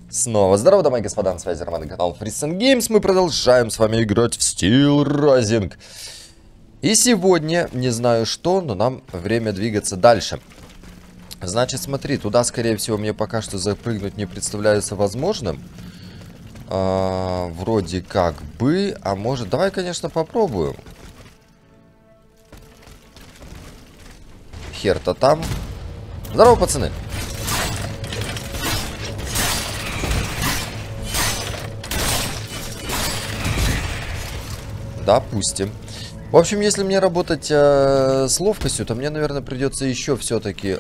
Снова здорово, дамы и господа, на связи Роман и канал Freestone Games. Мы продолжаем с вами играть в Steel Rising. И сегодня, не знаю что, но нам время двигаться дальше. Значит, смотри, туда, скорее всего, мне пока что запрыгнуть не представляется возможным. Вроде как бы, а может... Давай, конечно, попробуем. Хер-то там. Здорово, пацаны. Допустим. В общем, если мне работать с ловкостью, то мне, наверное, придется еще все-таки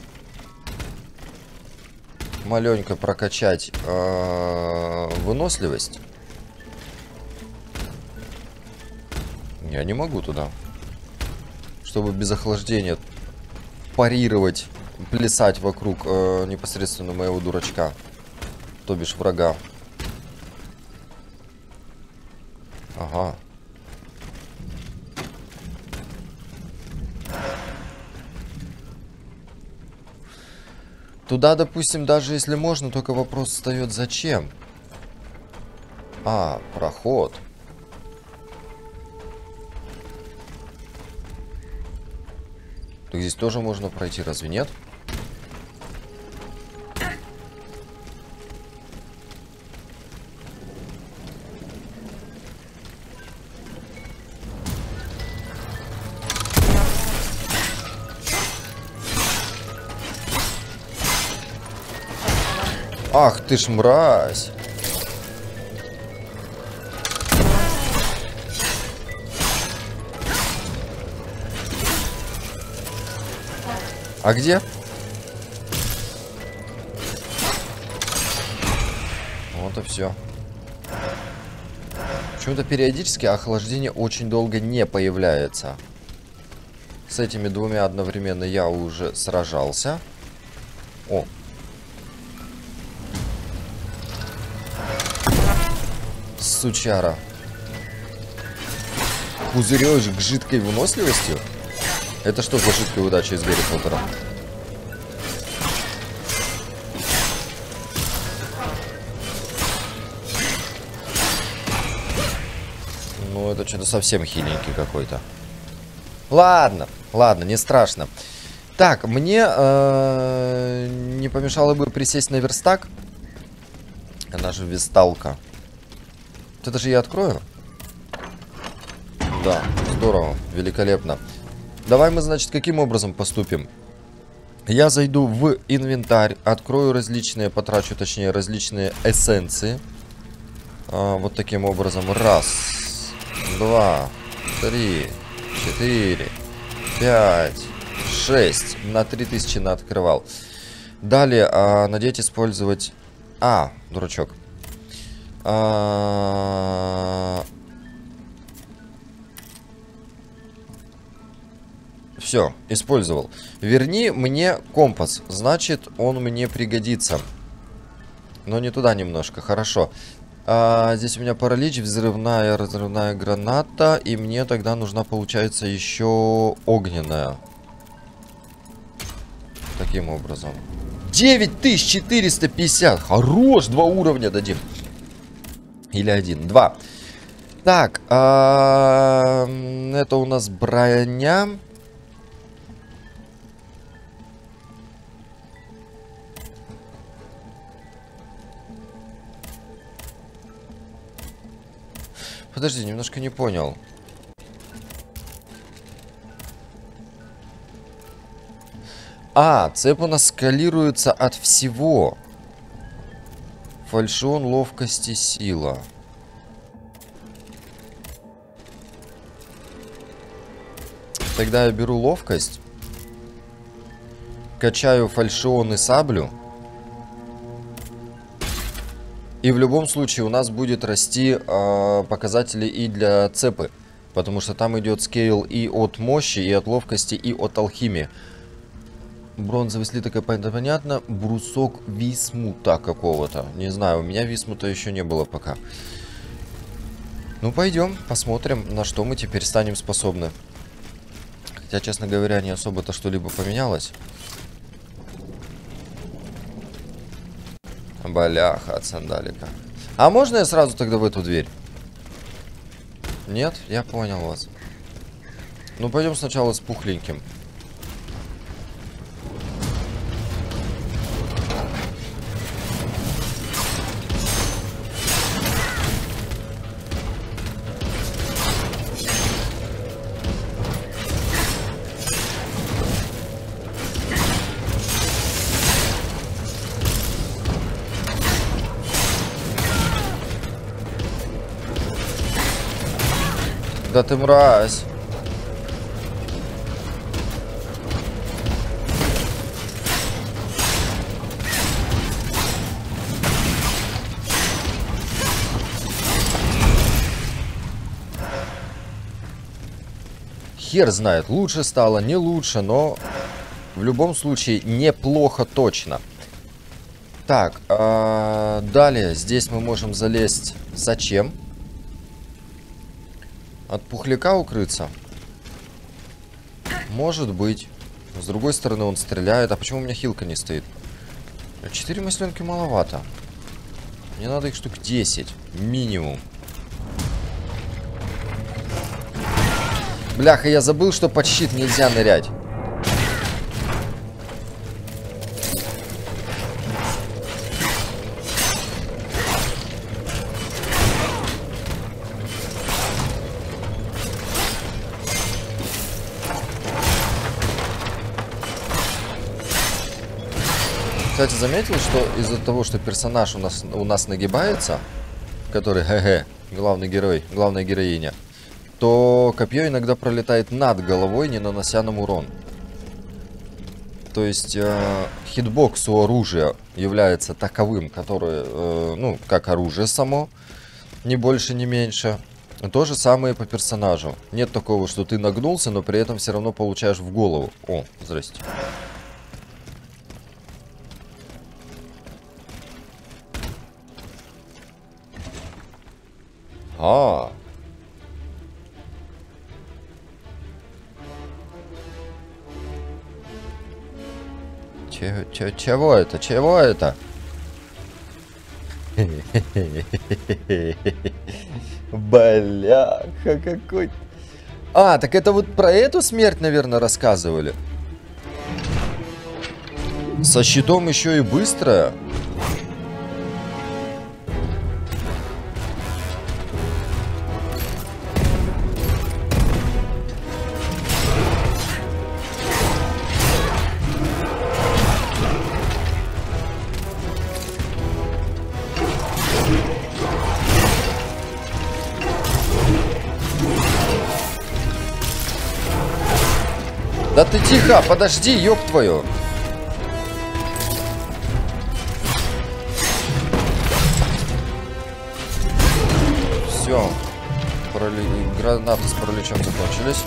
маленько прокачать выносливость. Я не могу туда. Чтобы без охлаждения парировать, плясать вокруг непосредственно моего дурачка. То бишь врага. Ага. Туда, допустим, даже если можно, только вопрос встает, зачем? А, проход. Так здесь тоже можно пройти, разве нет? Ах ты ж мразь! А где? Вот и все. Почему-то периодически охлаждение очень долго не появляется. С этими двумя одновременно я уже сражался. О! Сучара. Пузырёжек к жидкой выносливостью? Это что за жидкая удача из Гарри Поттера? Ну, это что-то совсем хиленький какой-то. Ладно, ладно, не страшно. Так, мне не помешало бы присесть на верстак. Она же весталка. Это же я открою? Да, здорово, великолепно. Давай мы, значит, каким образом поступим? Я зайду в инвентарь, открою различные, потрачу, точнее, различные эссенции. Вот таким образом. Раз, два, три, 4, 5, 6. На 3000 наоткрывал. Далее, надеть, использовать... дурачок. Все, использовал. Верни мне компас. Значит, он мне пригодится. Но не туда немножко. Хорошо. Здесь у меня паралич, взрывная, разрывная граната. И мне тогда нужна, получается, еще огненная. Таким образом. 9450. Хорош, 2 уровня дадим. Или 1, 2. Так, это у нас броня. Подожди, немножко не понял. Цепь у нас скалируется от всего. Фальшион, ловкость и сила. Тогда я беру ловкость. Качаю фальшион и саблю. И в любом случае у нас будет расти показатели и для цепы. Потому что там идет скейл и от мощи, и от ловкости, и от алхимии. Бронзовый слиток, это понятно. Брусок висмута какого-то. Не знаю, у меня висмута еще не было пока. Ну, пойдем, посмотрим, на что мы теперь станем способны. Хотя, честно говоря, не особо-то что-либо поменялось. Бляха от сандалика. А можно я сразу тогда в эту дверь? Нет? Я понял вас. Ну, пойдем сначала с пухленьким. Да ты мразь. Хер знает, лучше стало, не лучше, но в любом случае неплохо точно. Так, далее здесь мы можем залезть. Зачем? От пухляка укрыться? Может быть. С другой стороны он стреляет. А почему у меня хилка не стоит? 4 масленки маловато. Мне надо их штук 10. Минимум. Бляха, я забыл, что под щит нельзя нырять. Кстати, заметил, что из-за того, что персонаж у нас нагибается, который главный герой, главная героиня, то копье иногда пролетает над головой, не нанося нам урон. То есть хитбокс у оружия является таковым, которое, ну, как оружие само, ни больше, ни меньше. То же самое по персонажу. Нет такого, что ты нагнулся, но при этом все равно получаешь в голову. О, здрасте. А. Чего это? Чего это? Бляха какой. А, так это вот про эту смерть, наверное, рассказывали. Со щитом еще и быстрая. Да ты тихо, подожди, ёб твою. Все. Гранаты с параличом закончились.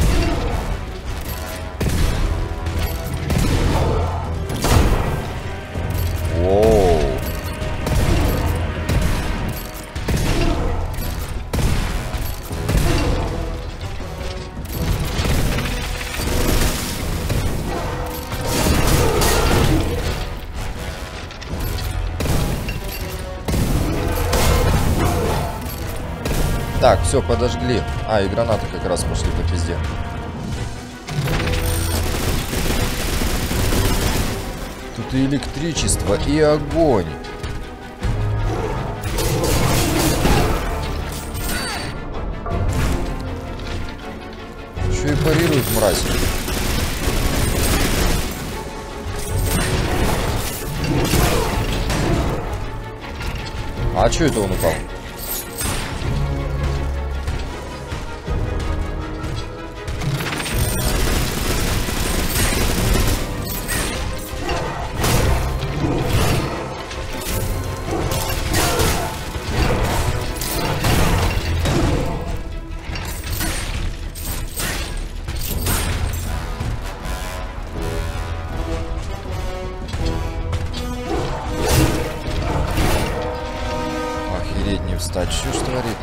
Воу. Так, все, подожгли. А, и гранаты как раз пошли по пизде. Тут и электричество, и огонь. Еще и парирует, мразь. А что это он упал? Встать, что ж творит?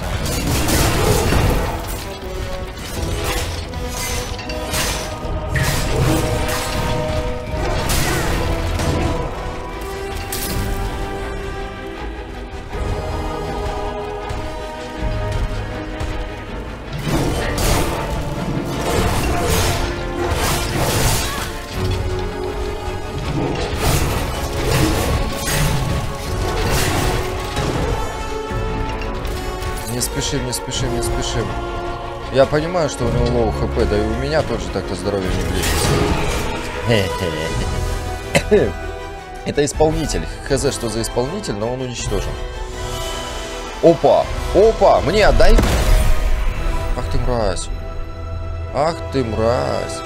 Не спешим, не спешим, не спешим. Я понимаю, что у него лоу хп, да и у меня тоже так-то здоровье не блещется. Это исполнитель. Хз, что за исполнитель, но он уничтожен. Опа! Опа! Мне отдай! Ах ты мразь! Ах ты мразь!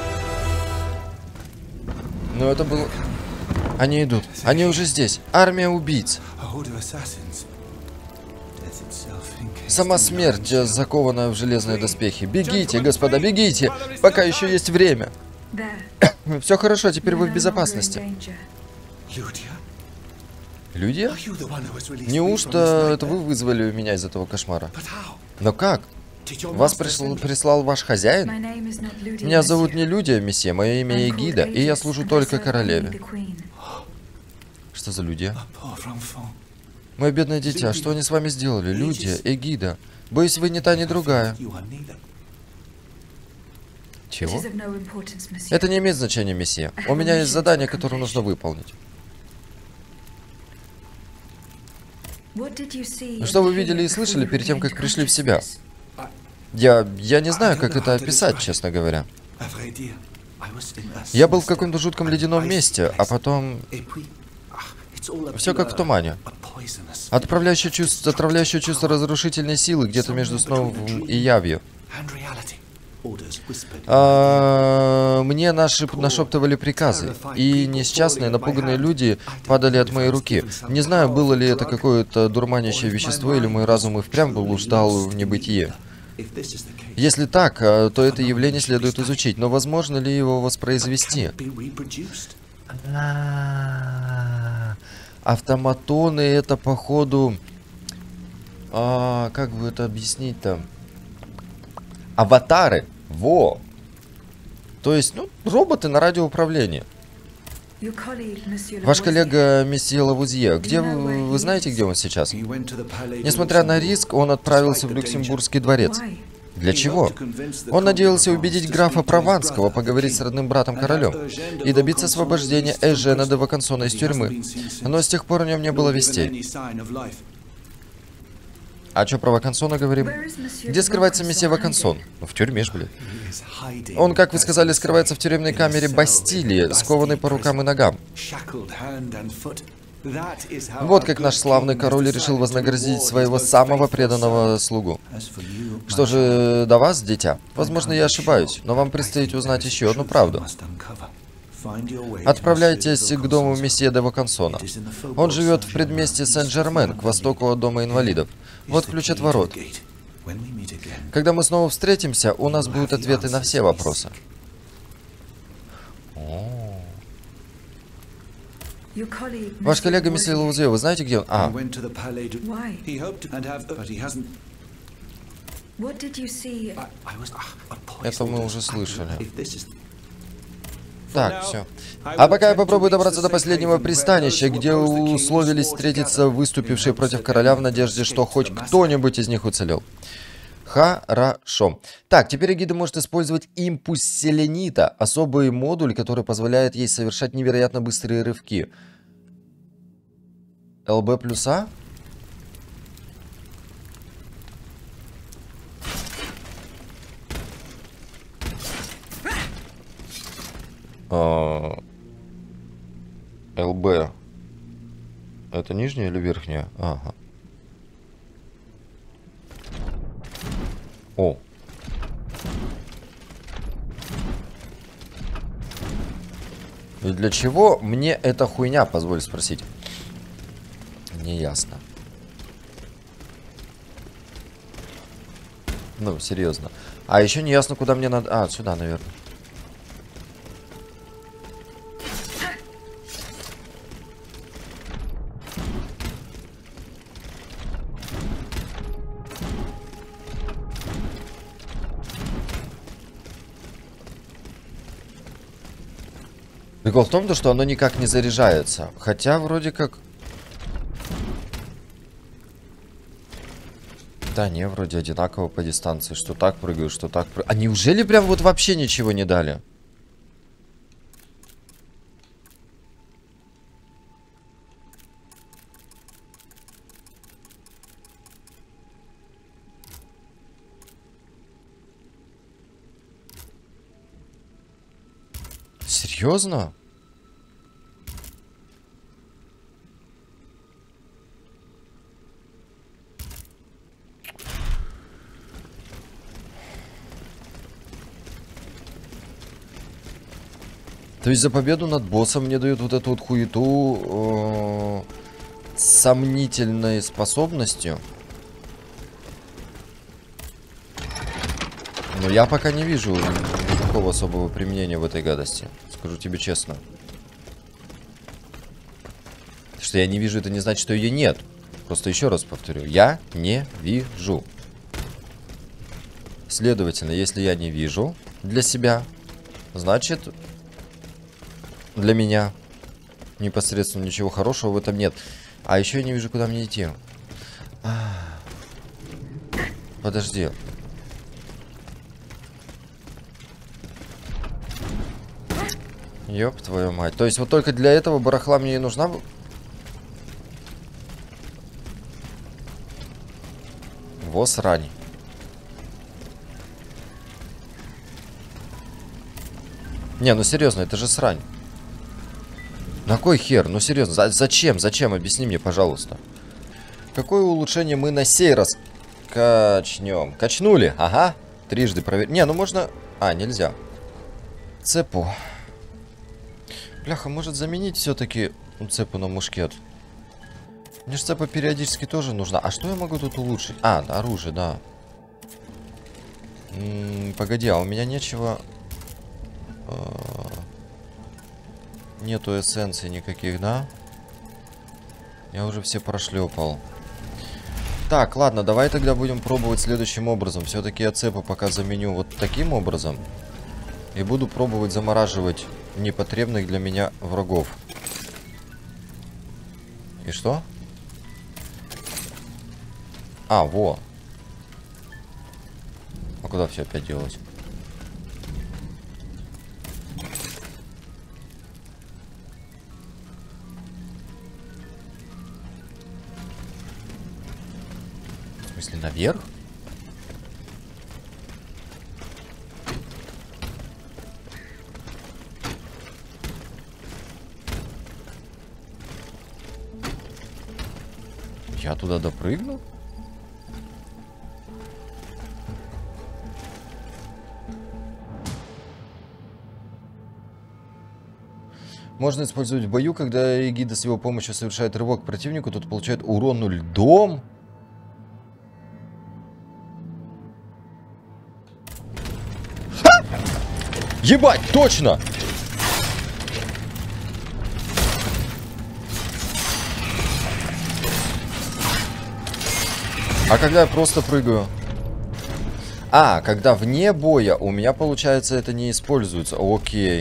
Ну это было... Они идут. Они уже здесь. Армия убийц. Сама смерть, закованная в железные доспехи. Бегите, господа, бегите! Пока еще есть время. Все хорошо, теперь вы в безопасности. Людия? Неужто это вы вызвали меня из этого кошмара? Но как? Вас прислал ваш хозяин? Меня зовут не Людия, месье, мое имя Эгида, и я служу только королеве. Что за Людия? Мое бедное дитя, что они с вами сделали? Людия, Эгида. Боюсь, вы ни та, ни другая. Чего? Это не имеет значения, месье. У меня есть задание, которое нужно выполнить. Что вы видели и слышали перед тем, как пришли в себя? Я не знаю, как это описать, честно говоря. Я был в каком-то жутком ледяном месте, а потом... Все как в тумане. Отравляющее чувство разрушительной силы где-то между сном и явью. Мне нашептывали приказы, и несчастные, напуганные люди падали от моей руки. Не знаю, было ли это какое-то дурманящее вещество, или мой разум и впрямь блуждал в небытие. Если так, то это явление следует изучить, но возможно ли его воспроизвести? Автоматоны это походу... как бы это объяснить-то? Аватары. Во. То есть, ну, роботы на радиоуправлении. Ваш коллега месье Лавузье, где вы знаете, где он сейчас? Несмотря на риск, он отправился в Люксембургский дворец. Для чего? Он надеялся убедить графа Прованского поговорить с родным братом-королем и добиться освобождения Эжена де Вакансона из тюрьмы. Но с тех пор о нем не было вестей. А что про Вакансона говорим? Где скрывается месье Вакансон? В тюрьме ж, блин. Он, как вы сказали, скрывается в тюремной камере Бастилии, скованный по рукам и ногам. Вот как наш славный король решил вознаградить своего самого преданного слугу. Что же до вас, дитя? Возможно, я ошибаюсь, но вам предстоит узнать еще одну правду. Отправляйтесь к дому месье де Вакансона. Он живет в предместье Сен-Жермен, к востоку от дома инвалидов. Вот ключ от ворот. Когда мы снова встретимся, у нас будут ответы на все вопросы. Ваш коллега месье Лаузе, вы знаете, где он? Это мы уже слышали. Так, все. А пока я попробую добраться до последнего пристанища, где условились встретиться выступившие против короля в надежде, что хоть кто-нибудь из них уцелел. Хорошо. Так, теперь Эгида может использовать импульс селенита, особый модуль, который позволяет ей совершать невероятно быстрые рывки. ЛБ плюс А? ЛБ. Это нижняя или верхняя? Ага. О. И для чего мне эта хуйня, позволь спросить? Неясно. Ну, серьезно. А еще не ясно, куда мне надо... А, сюда, наверное. Прикол в том, что оно никак не заряжается. Хотя вроде как... Да не, вроде одинаково по дистанции. Что так прыгаю, что так прыгаю. А неужели прям вот вообще ничего не дали? Серьезно? То есть за победу над боссом мне дают вот эту вот хуету с сомнительной способностью. Но я пока не вижу никакого особого применения в этой гадости. Скажу тебе честно. Что я не вижу, это не значит, что ее нет. Просто еще раз повторю. Я не вижу. Следовательно, если я не вижу для себя, значит, для меня непосредственно ничего хорошего в этом нет. А еще я не вижу, куда мне идти. Подожди. Ёб твою мать. То есть вот только для этого барахла мне и нужна... Во срань. Не, ну серьезно, это же срань. На кой хер? Ну серьезно, зачем? Зачем? Объясни мне, пожалуйста. Какое улучшение мы на сей раз качнем? Качнули, ага. Трижды проверь. Не, ну можно... А, нельзя. Цепу. Бляха, может заменить все-таки цепу на мушкет? Мне же цепа периодически тоже нужна. А что я могу тут улучшить? А, оружие, да. Погоди, а у меня нечего... Нету эссенций никаких, да? Я уже все прошлепал. Так, ладно, давай тогда будем пробовать следующим образом. Все-таки я цепу пока заменю вот таким образом. И буду пробовать замораживать непотребных для меня врагов. И что? А, во. А куда все опять делать? В смысле, наверх? Я туда допрыгну? Можно использовать в бою, когда эгида с его помощью совершает рывок к противнику, тот получает урон льдом. Ха! Ебать, точно! А когда я просто прыгаю? А, когда вне боя у меня, получается, это не используется. Окей.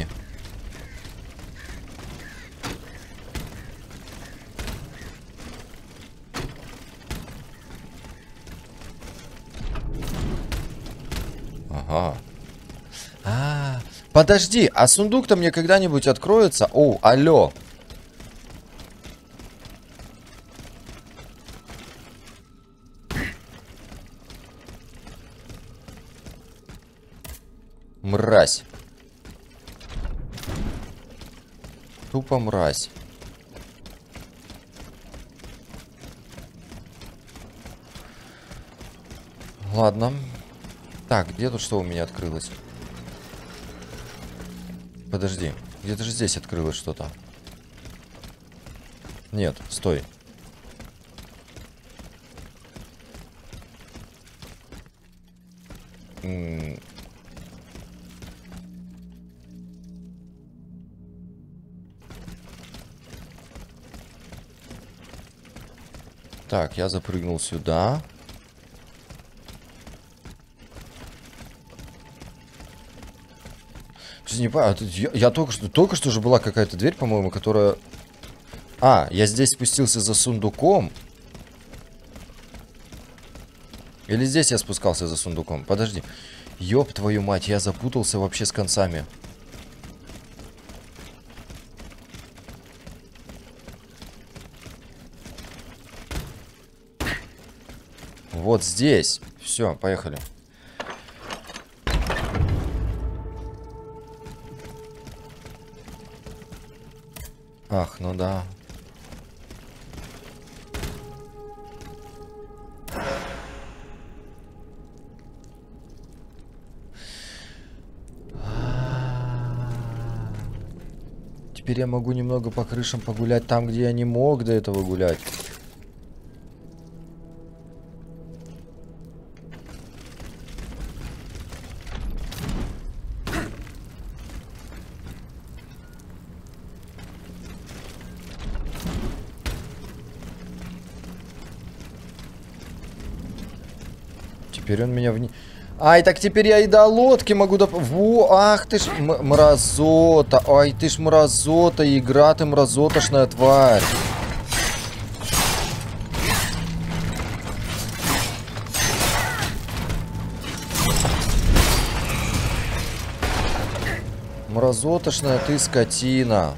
Ага. Подожди, а сундук-то мне когда-нибудь откроется? О, алло. Мразь. Тупо мразь. Ладно. Так, где тут что у меня открылось? Подожди. Где-то же здесь открылось что-то. Нет, стой. Так, я запрыгнул сюда. Не понимаю, я только что же была какая-то дверь, по-моему, которая... А, я здесь спустился за сундуком. Или здесь я спускался за сундуком? Подожди. Ёб твою мать, я запутался вообще с концами. Вот здесь. Все, поехали. Ах, ну да. Теперь я могу немного по крышам погулять там, где я не мог до этого гулять. Теперь он меня вне... Ай, так теперь я и до лодки могу Во, ах ты ж мразота. Ай, ты ж мразота, игра, ты мразотошная тварь. Мразотошная ты скотина.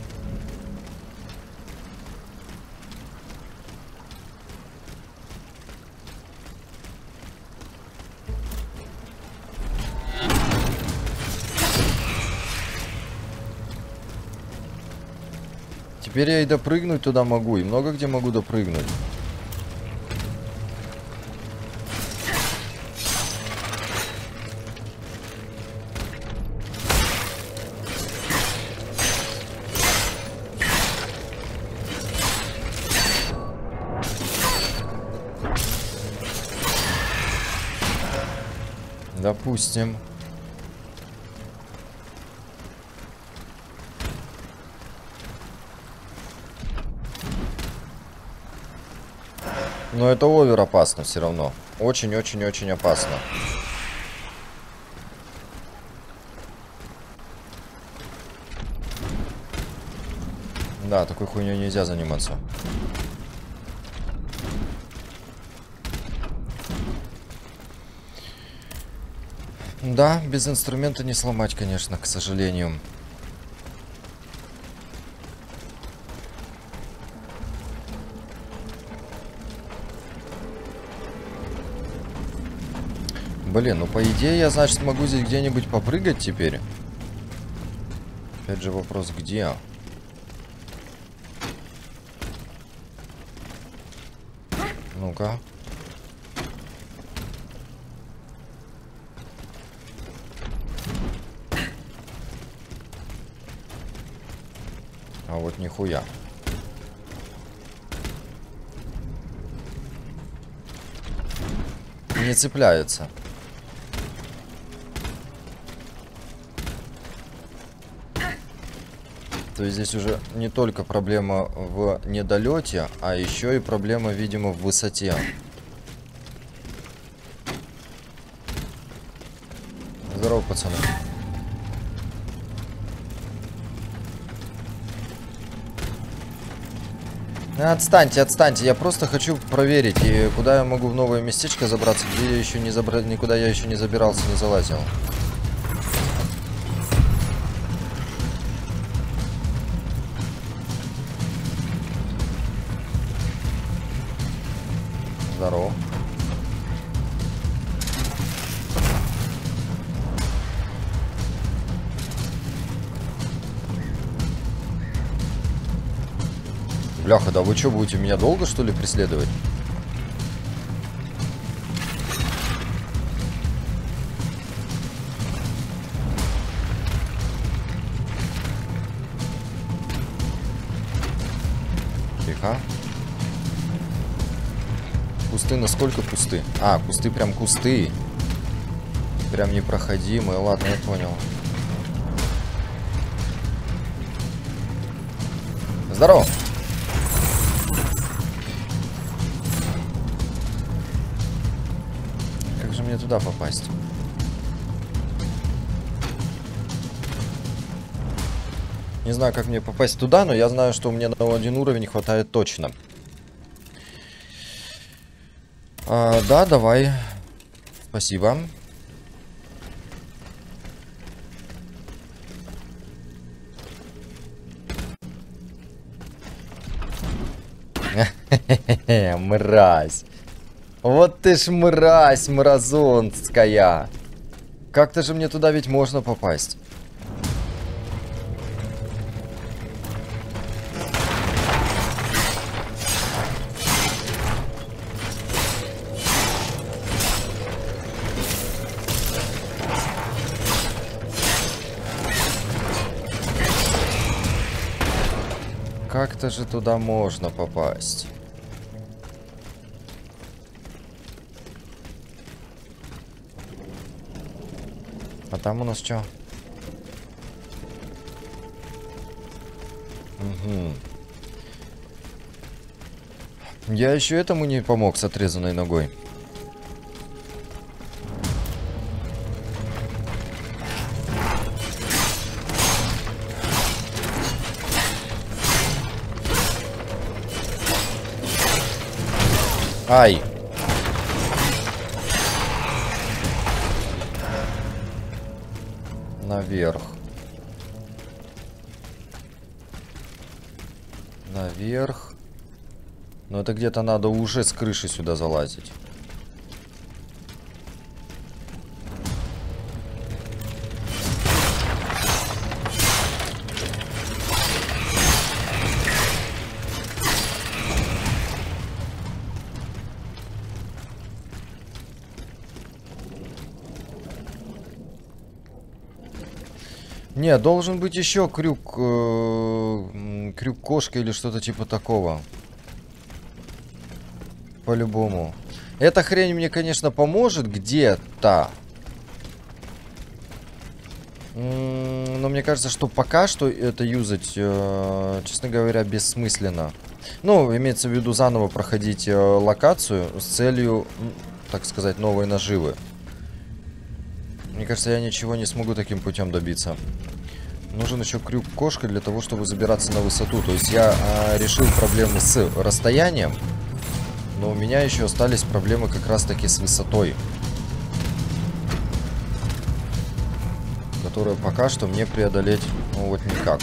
Теперь я и допрыгнуть туда могу, и много где могу допрыгнуть. Допустим. Но это овер опасно все равно. Очень-очень-очень опасно. Да, такой хуйней нельзя заниматься. Да, без инструмента не сломать, конечно, к сожалению. Блин, ну по идее я, значит, могу здесь где-нибудь попрыгать теперь. Опять же вопрос, где? Ну-ка. А вот нихуя. Не цепляется. То есть здесь уже не только проблема в недолете, а еще и проблема, видимо, в высоте. Здорово, пацаны. Отстаньте, отстаньте. Я просто хочу проверить, и куда я могу в новое местечко забраться, где я еще не забрал, никуда я еще не забирался, не залазил. Здорово. Бляха, да вы что, будете меня долго, что ли, преследовать? Тихо. Кусты насколько кусты? А, кусты прям кусты. Прям непроходимые. Ладно, я понял. Здорово. Как же мне туда попасть? Не знаю, как мне попасть туда, но я знаю, что у меня на один уровень хватает точно. Да, давай. Спасибо. Мразь. Вот ты ж мразь, мразонская. Как-то же мне туда ведь можно попасть. как-то же туда можно попасть. А там у нас что? Угу. Я еще этому не помог с отрезанной ногой. Ай! Наверх. Наверх. Но это где-то надо уже с крыши сюда залазить. Не, должен быть еще крюк, крюк кошка или что-то типа такого. По-любому. Эта хрень мне, конечно, поможет где-то. Но мне кажется, что пока что это юзать, честно говоря, бессмысленно. Ну, имеется в виду заново проходить локацию с целью, так сказать, новой наживы. Мне кажется, я ничего не смогу таким путем добиться. Нужен еще крюк кошка для того, чтобы забираться на высоту. То есть я решил проблемы с расстоянием, но у меня еще остались проблемы как раз таки с высотой, которую пока что мне преодолеть, ну вот никак.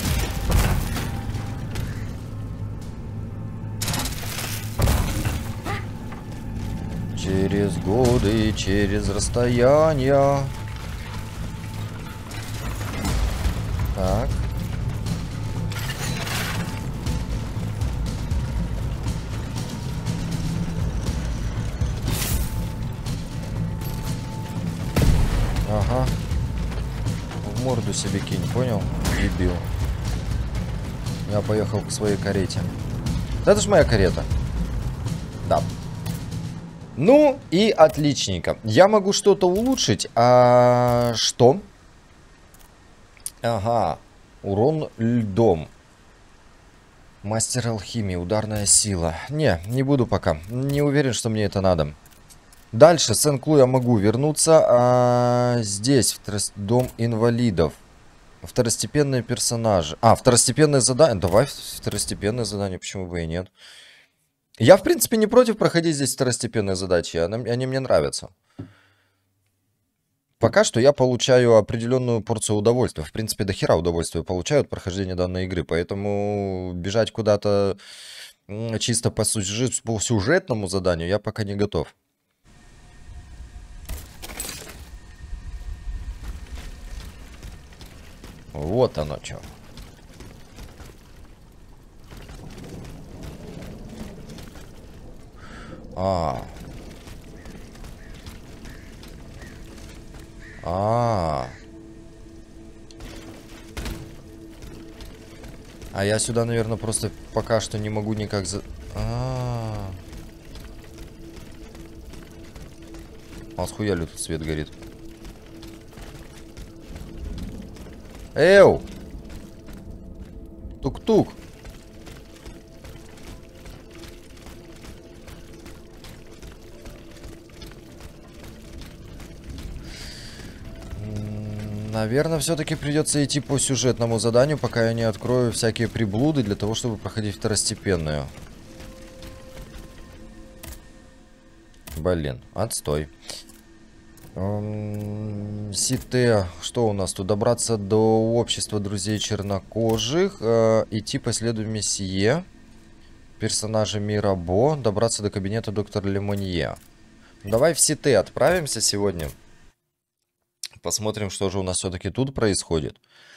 Через годы, через расстояние. Так. Ага. В морду себе кинь, понял? Дебил. Я поехал к своей карете. Это ж моя карета. Да. Ну и отличненько. Я могу что-то улучшить. А что? Ага. Урон льдом. Мастер алхимии. Ударная сила. Не буду пока. Не уверен, что мне это надо. Дальше, Сен-Клу я могу вернуться. Здесь, дом инвалидов. Второстепенные персонажи. Второстепенное задание. Давай второстепенное задание, почему бы и нет. Я, в принципе, не против проходить здесь второстепенные задачи. Они мне нравятся. Пока что я получаю определенную порцию удовольствия. В принципе, до хера удовольствия получаю от прохождения данной игры. Поэтому бежать куда-то чисто по сюжетному заданию я пока не готов. Вот оно что. А я сюда, наверное, просто пока что не могу никак А схуяли тут свет горит. Эу! Тук-тук! Наверное, все-таки придется идти по сюжетному заданию, пока я не открою всякие приблуды для того, чтобы проходить второстепенную. Блин, отстой. Сите, что у нас тут? Добраться до общества друзей чернокожих, идти по следу месье, персонажа Мирабо, добраться до кабинета доктора Лемонье. Давай в Сите отправимся сегодня. Посмотрим, что же у нас все-таки тут происходит.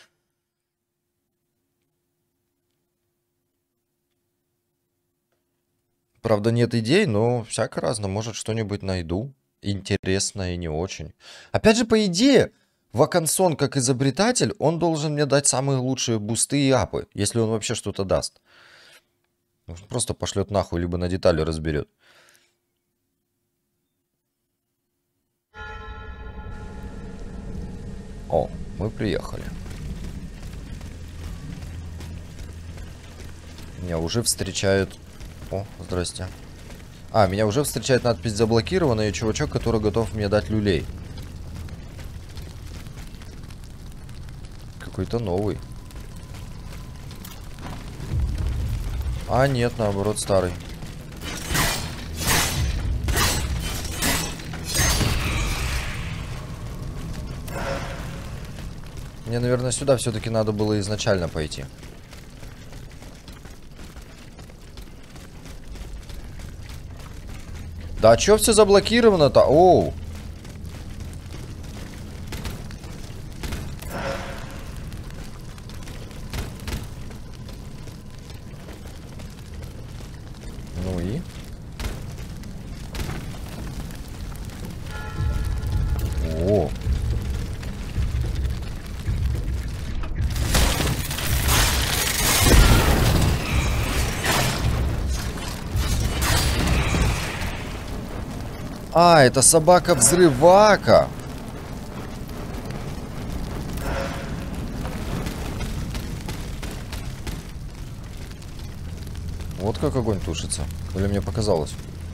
Правда, нет идей, но всяко разно. Может, что-нибудь найду. Интересное и не очень. Опять же, по идее, Вакансон, как изобретатель, он должен мне дать самые лучшие бусты и апы, если он вообще что-то даст. Он просто пошлет нахуй, либо на детали разберет. О, мы приехали. Меня уже встречают... О, здрасте. А, меня уже встречает надпись «Заблокировано» и чувачок, который готов мне дать люлей. Какой-то новый. А, нет, наоборот, старый. Мне, наверное, сюда все-таки надо было изначально пойти. Да чё все заблокировано-то? Оу! Ну и? О! А, это собака-взрывака. Вот как огонь тушится. Или мне показалось?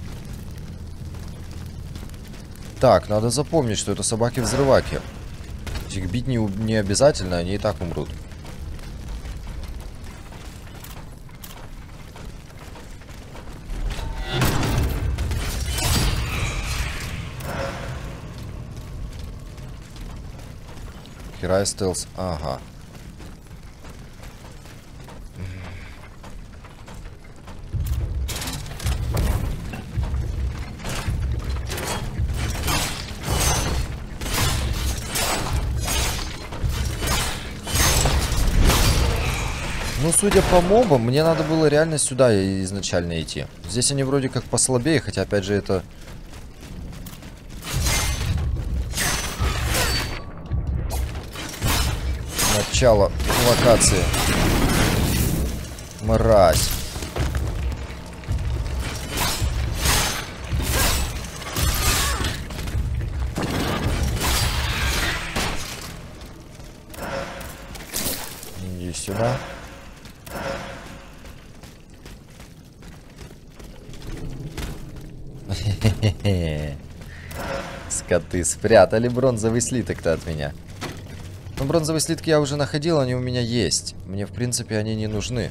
Так, надо запомнить, что это собаки-взрываки. Их бить не обязательно, они и так умрут. Херай стелс. Ага. Ну, судя по мобам, мне надо было реально сюда изначально идти. Здесь они вроде как послабее, хотя, опять же, это... Начало локации. Мразь. Иди сюда. Скоты спрятали бронзовый слиток-то от меня. Но бронзовые слитки я уже находил, они у меня есть. Мне, в принципе, они не нужны.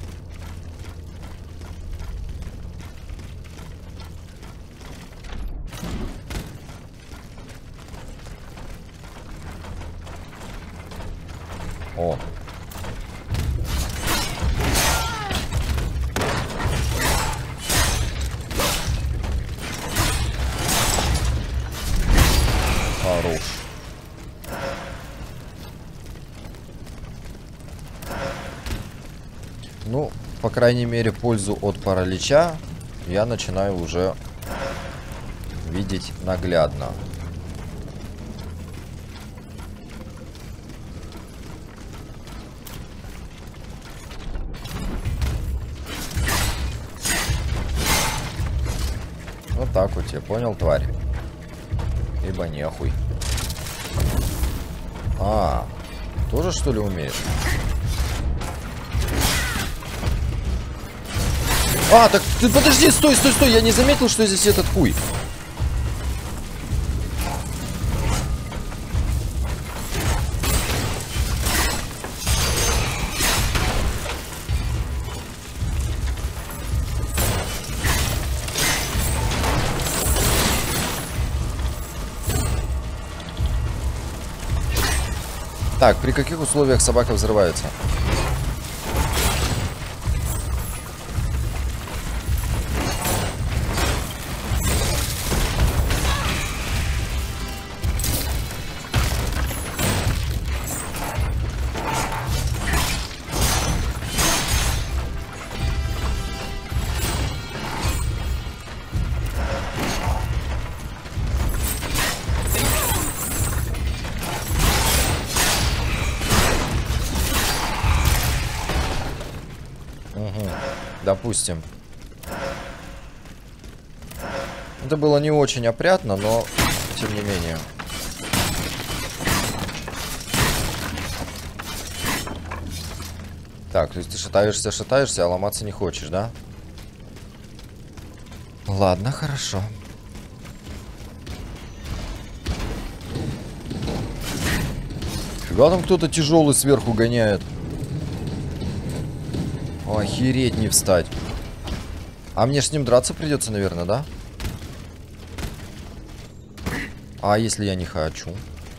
О. Хорош. Ну, по крайней мере, пользу от паралича я начинаю уже видеть наглядно. Вот так вот, я понял, тварь? Ибо нехуй. А, тоже что ли умеешь? А, так ты подожди, стой, стой, стой, я не заметил, что здесь этот хуй. Так, при каких условиях собака взрывается? Допустим. Это было не очень опрятно, но тем не менее. Так, то есть ты шатаешься, а ломаться не хочешь, да? Ладно, хорошо. Фига там кто-то тяжелый сверху гоняет. Охереть не встать. А мне ж с ним драться придется, наверное, да? А если я не хочу?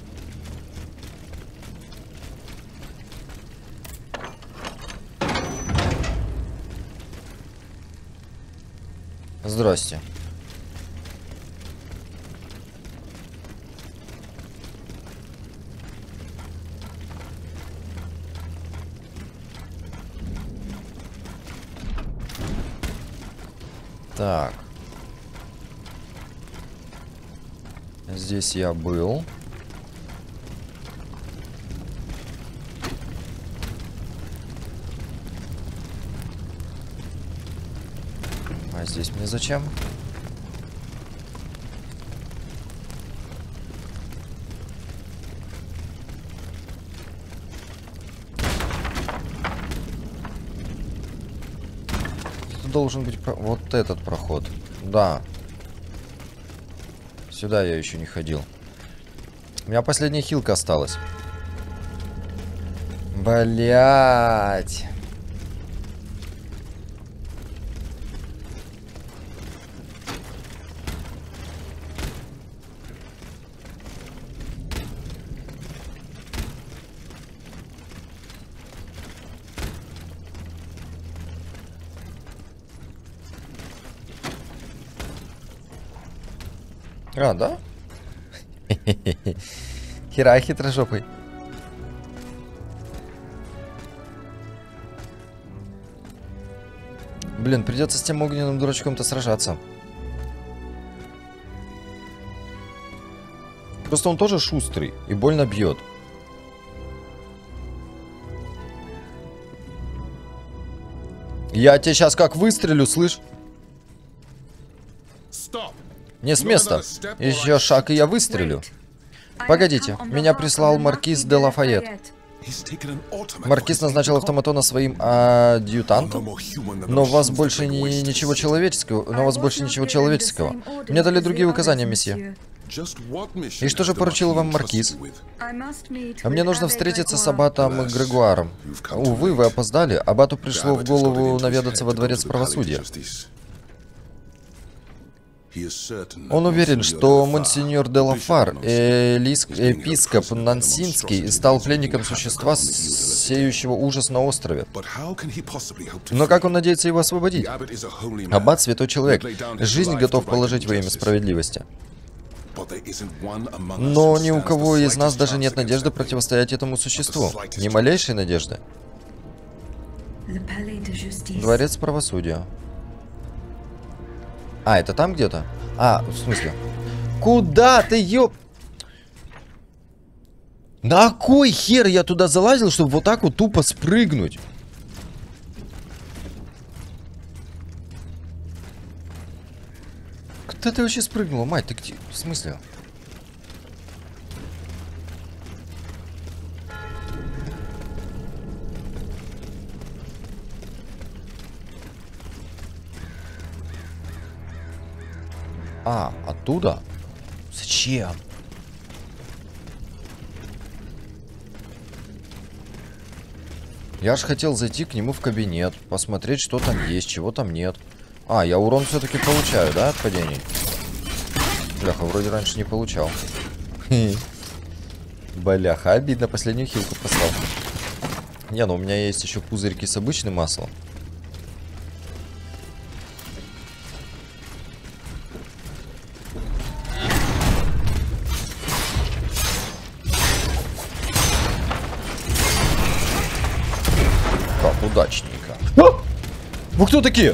Здрасте. Так. Здесь я был. А здесь мне зачем? Это должен быть вот этот проход. Да. Сюда я еще не ходил. У меня последняя хилка осталась. Блять. А, да? Хера хитрожопый. Блин, придется с тем огненным дурачком-то сражаться. Просто он тоже шустрый и больно бьет. Я тебе сейчас как выстрелю, слышь? Не с места. Еще шаг, и я выстрелю. Погодите, меня прислал маркиз де Лафайет. Маркиз назначил автоматона своим адъютантом, но у вас больше ничего человеческого. Мне дали другие указания, месье. И что же поручил вам маркиз? А мне нужно встретиться с аббатом Грегуаром. Увы, вы опоздали. Аббату пришло в голову наведаться во дворец правосудия. Он уверен, что монсеньор де Лафар, епископ Нансинский, стал пленником существа, сеющего ужас на острове. Но как он надеется его освободить? Аббат — святой человек. Жизнь готов положить во имя справедливости. Но ни у кого из нас даже нет надежды противостоять этому существу. Ни малейшей надежды. Дворец правосудия. А, это там где-то? А, в смысле? Куда ты, ёп... На кой хер я туда залазил, чтобы вот так вот тупо спрыгнуть? Куда ты вообще спрыгнула, мать? Ты где? В смысле? А, оттуда? Зачем? Я ж хотел зайти к нему в кабинет, посмотреть, что там есть, чего там нет. А, я урон все-таки получаю, да, от падений? Бляха, вроде раньше не получал. Бляха, обидно, последнюю хилку послал. Не, ну у меня есть еще пузырьки с обычным маслом. Как удачненько. А! Вы кто такие?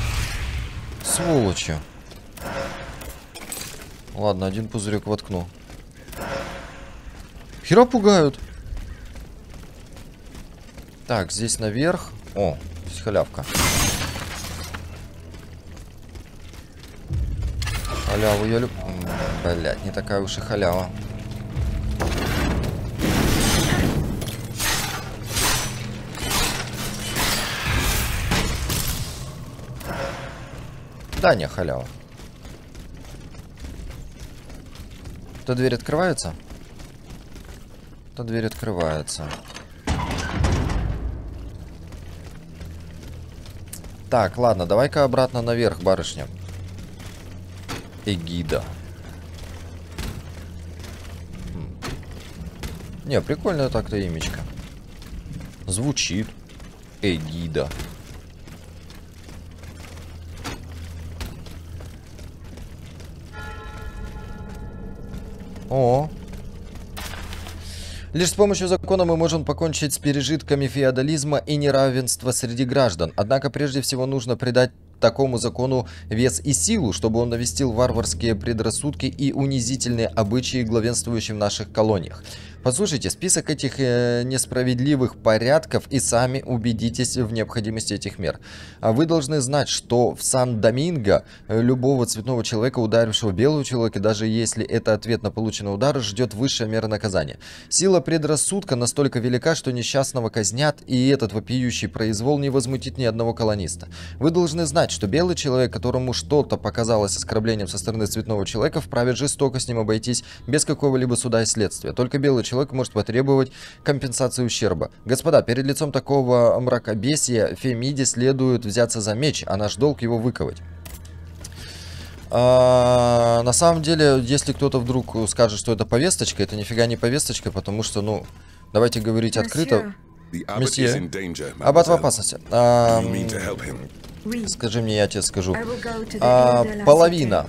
Сволочи. Ладно, один пузырек воткну. Нихера пугают. Так, здесь наверх. О, здесь халявка. Халяву я люблю. Блять, не такая уж и халява. Да, не халява. Эта дверь открывается? Эта дверь открывается. Так, ладно, давай-ка обратно наверх, барышня. Эгида. Не, прикольное так-то имечко. Звучит. Эгида. О. Лишь с помощью закона мы можем покончить с пережитками феодализма и неравенства среди граждан. Однако прежде всего нужно придать такому закону вес и силу, чтобы он навестил варварские предрассудки и унизительные обычаи, главенствующие в наших колониях. Послушайте список этих несправедливых порядков и сами убедитесь в необходимости этих мер. А вы должны знать, что в Сан-Доминго любого цветного человека, ударившего белого человека, даже если это ответ на полученный удар, ждет высшая мера наказания. Сила предрассудка настолько велика, что несчастного казнят, и этот вопиющий произвол не возмутит ни одного колониста. Вы должны знать, что белый человек, которому что-то показалось оскорблением со стороны цветного человека, вправе жестоко с ним обойтись без какого-либо суда и следствия. Только белый человек может потребовать компенсации ущерба. Господа, перед лицом такого мракобесия Фемиде следует взяться за меч, а наш долг его выковать. На самом деле, если кто-то вдруг скажет, что это повесточка, это нифига не повесточка, потому что, ну, давайте говорить открыто. Месье, аббат в опасности. Скажи мне, я тебе скажу. Половина,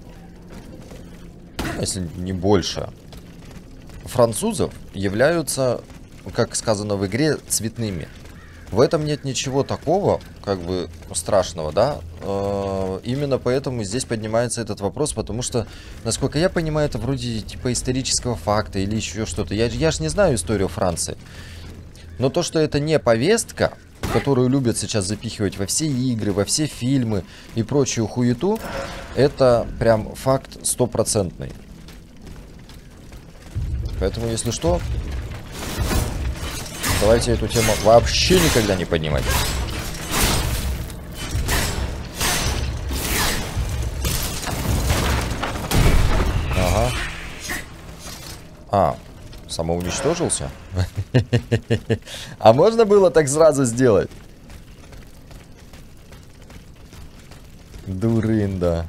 если не больше, французов являются, как сказано в игре, цветными. В этом нет ничего такого, как бы, страшного, да? Именно поэтому здесь поднимается этот вопрос, потому что, насколько я понимаю, это вроде типа исторического факта или еще что-то. Я ж не знаю историю Франции. Но то, что это не повестка, которую любят сейчас запихивать во все игры, во все фильмы и прочую хуету, это прям факт стопроцентный. Поэтому, если что, давайте эту тему вообще никогда не поднимать. Ага. А, самоуничтожился? А можно было так сразу сделать? Дурында.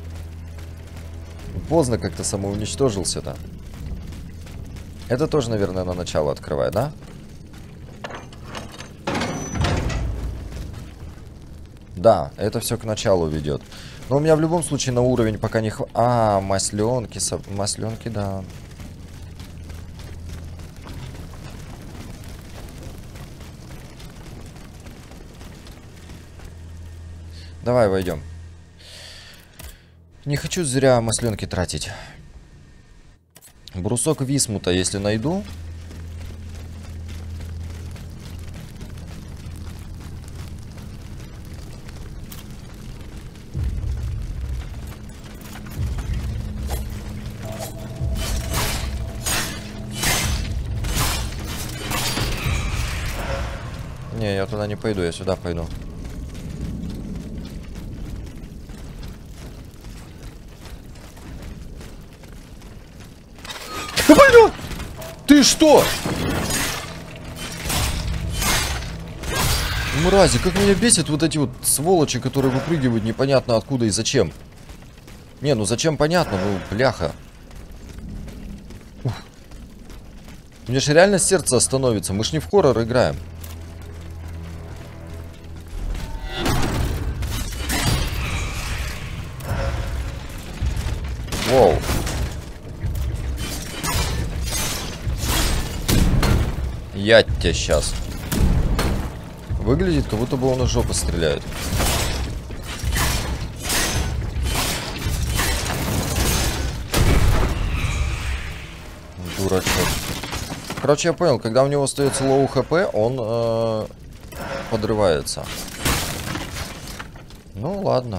Поздно как-то самоуничтожился-то. Это тоже, наверное, на начало открывает, да? Да, это все к началу ведет. Но у меня в любом случае на уровень пока не хватит. А, масленки, масленки, да. Давай войдем. Не хочу зря масленки тратить. Брусок висмута, если найду. Не, я туда не пойду, я сюда пойду. Ты что? Мрази, как меня бесит вот эти вот сволочи, которые выпрыгивают непонятно откуда и зачем. Не, ну зачем понятно, ну бляха. Ух. Мне же реально сердце остановится, мы ж не в хоррор играем. Воу. Я тебя сейчас. Выглядит, как будто бы он из жопы стреляет. Дурачок. Короче, я понял, когда у него остается лоу хп, он подрывается. Ну, ладно.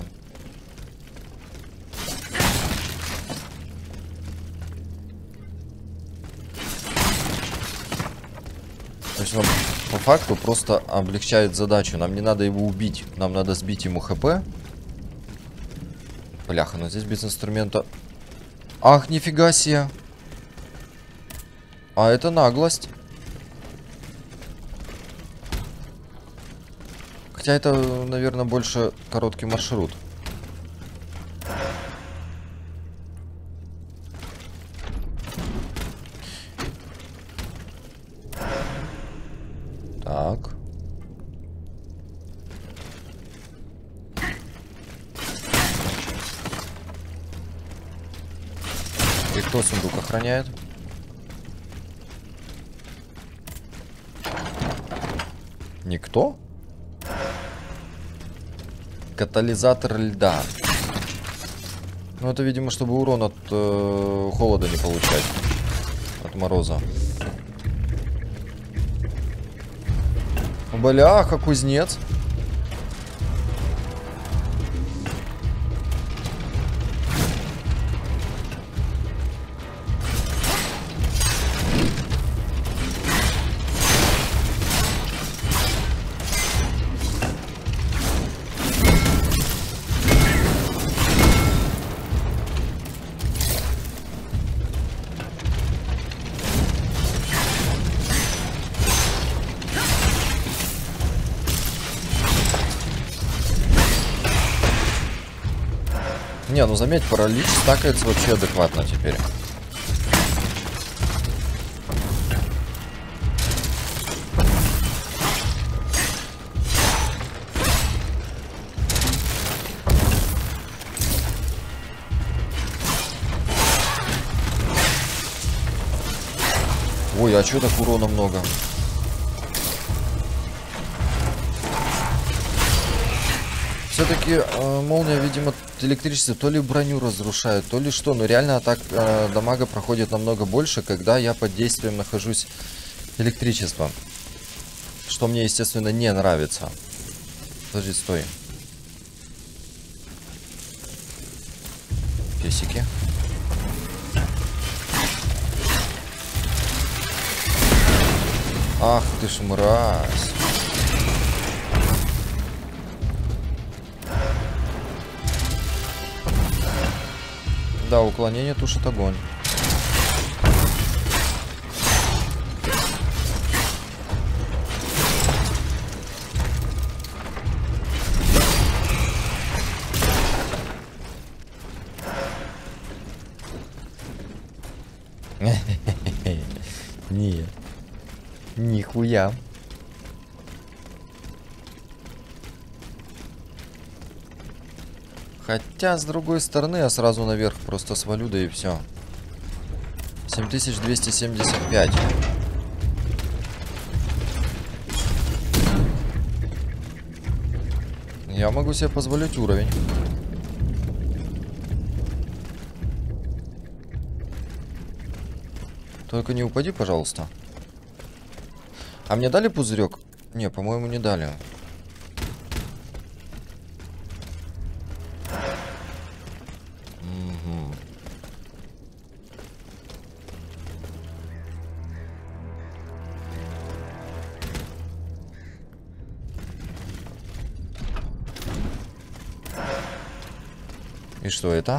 То есть он по факту просто облегчает задачу. Нам не надо его убить. Нам надо сбить ему хп. Бляха, но здесь без инструмента. Ах, нифига себе. А это наглость. Хотя это, наверное, больше короткий маршрут. Так. И кто сундук охраняет? Никто? Катализатор льда. Ну, это, видимо, чтобы урон от холода не получать. От мороза. Бляха, кузнец. Не, ну заметь, паралич стакается вообще адекватно теперь. Ой, а чё так урона много? Все-таки молния, видимо, электричество то ли броню разрушает, то ли что. Но реально атак дамага проходит намного больше, когда я под действием нахожусь электричеством. Что мне, естественно, не нравится. Подожди, стой. Песики. Ах ты ж мразь. Да, уклонение тушит огонь. Нет. Нихуя. Хотя, с другой стороны, я сразу наверх просто свалю, да и все. 7275. Я могу себе позволить уровень. Только не упади, пожалуйста. А мне дали пузырек? Не, по-моему, не дали. И что это?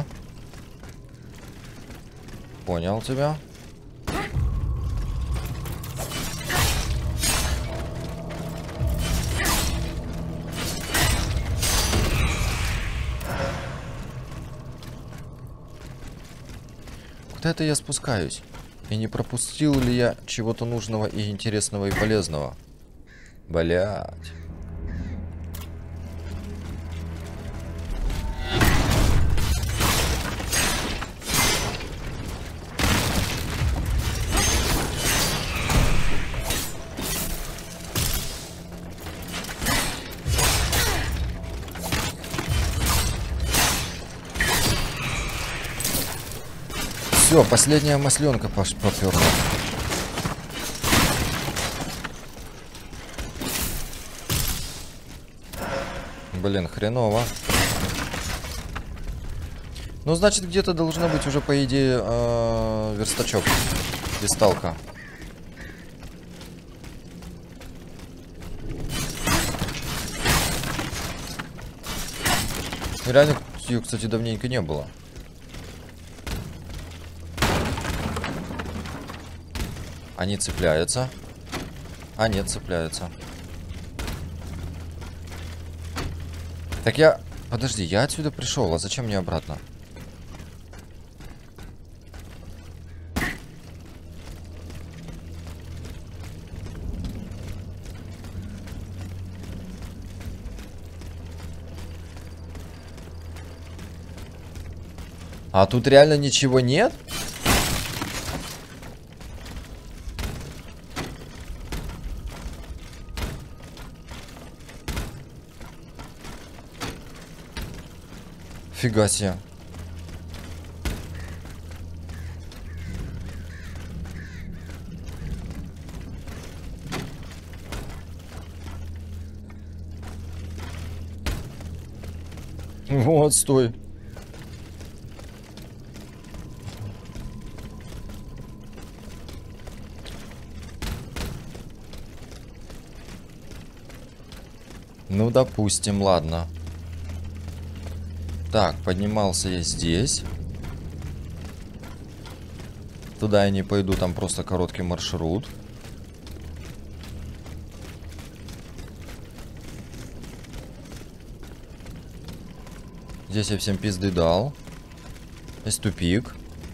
Понял тебя. Куда это я спускаюсь? И не пропустил ли я чего-то нужного и интересного и полезного? Блять. Все, последняя масленка поперла. Блин, хреново. Ну, значит, где-то должна быть уже, по идее, верстачок. Висталка. Реально, ее, кстати, давненько не было. Они цепляются. А, нет, цепляются. Так я... Подожди, я отсюда пришел, а зачем мне обратно? А тут реально ничего нет? Фига себе. Вот, стой. Ну, допустим, ладно. Так, поднимался я здесь. Туда я не пойду, там просто короткий маршрут. Здесь я всем пизды дал. Здесь тупик.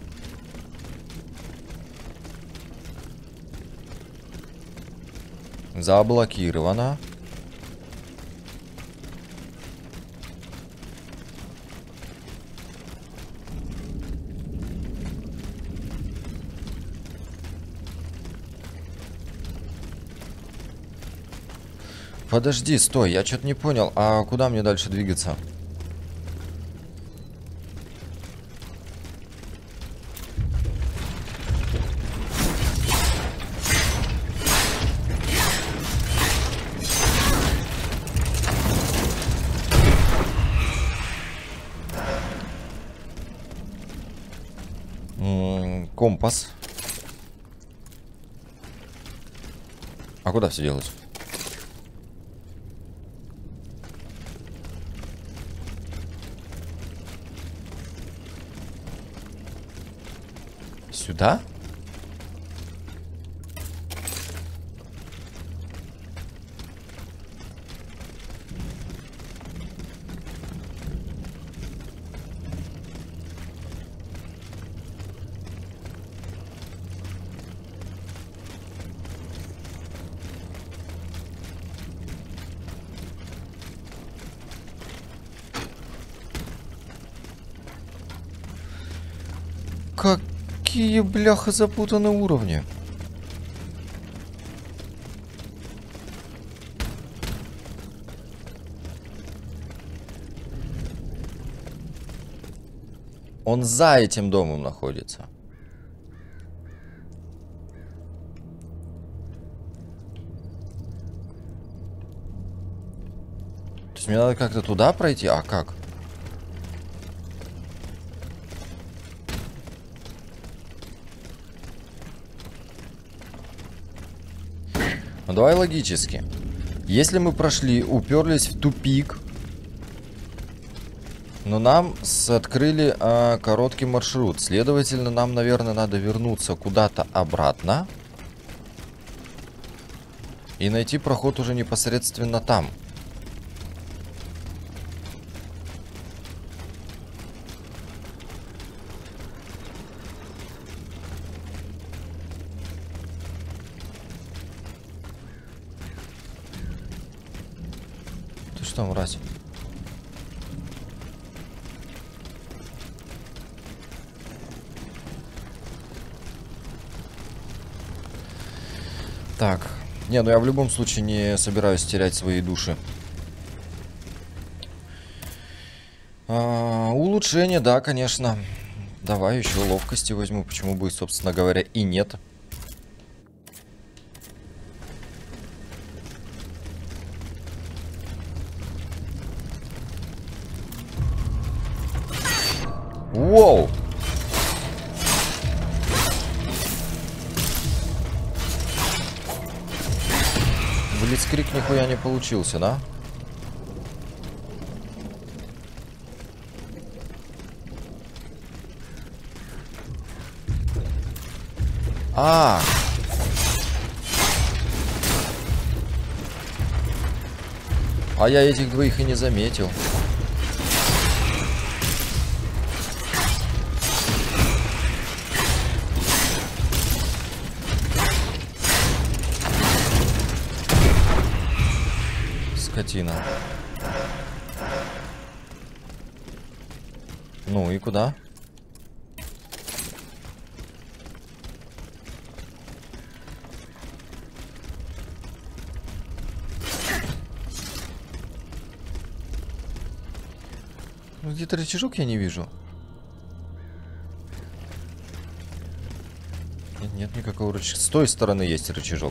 Заблокировано. Подожди, стой, я что-то не понял. А куда мне дальше двигаться? Компас. А куда все делать? Сюда? Какие, бляха, запутанные уровни. Он за этим домом находится. То есть мне надо как-то туда пройти? А как? Ну давай логически. Если мы прошли, уперлись в тупик, но нам открыли короткий маршрут. Следовательно, нам, наверное, надо вернуться куда-то обратно и найти проход уже непосредственно там. Ты что, мразь? Так. Не, ну я в любом случае не собираюсь терять свои души. Улучшение, да, конечно. Давай еще ловкости возьму. Почему бы, собственно говоря, и нет. Воу! Блицкрик нихуя не получился, да? А! А я этих двоих и не заметил. Скотина. Ну и куда? Ну, где-то рычажок я не вижу. Нет, нет никакого рычага. С той стороны есть рычажок.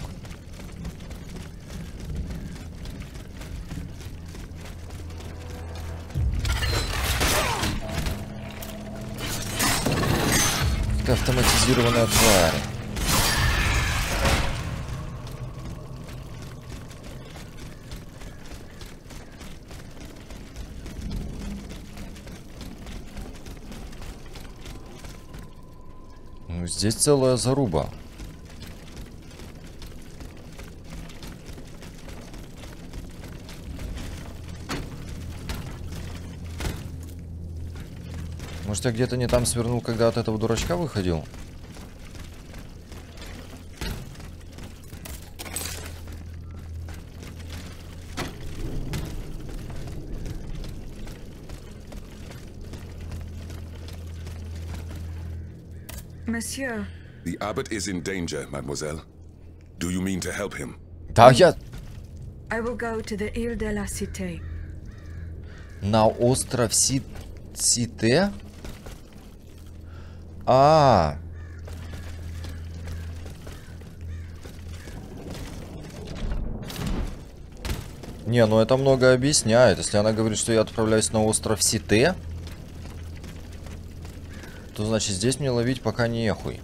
Какая автоматизированная тварь. Ну, здесь целая заруба. Может, я где-то не там свернул, когда от этого дурачка выходил? Monsieur. The abbot is in danger, mademoiselle. Do you mean to help him? Да, я... I will go to the Ile de la Cité. На остров Сите? А. Не, ну это много объясняет. Если она говорит, что я отправляюсь на остров Сите, то значит здесь мне ловить пока нехуй.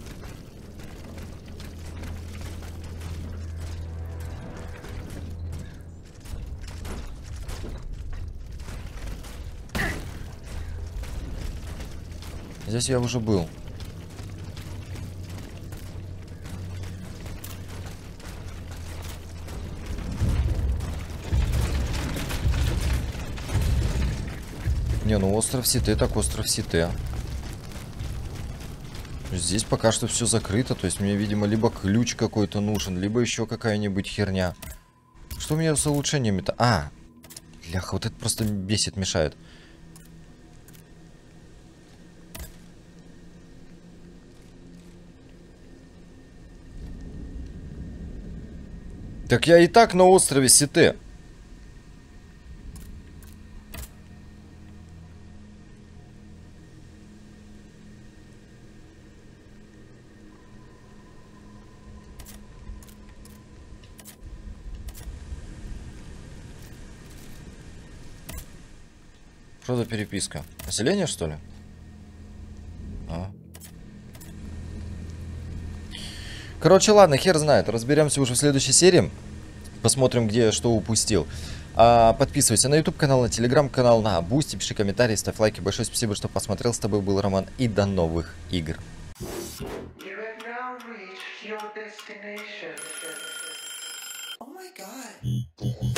Здесь я уже был. Не, ну остров Сите, так остров Сите. Здесь пока что все закрыто, то есть мне, видимо, либо ключ какой-то нужен, либо еще какая-нибудь херня. Что у меня с улучшениями-то? А, бляха, вот это просто бесит, мешает. Так я и так на острове Сите. Что за переписка? Население, что ли? А. Короче, ладно, хер знает. Разберемся уже в следующей серии. Посмотрим, где я что упустил. Подписывайся на YouTube канал, на Telegram канал, на Boosty, пиши комментарии, ставь лайки. Большое спасибо, что посмотрел. С тобой был Роман. И до новых игр. Oh my god.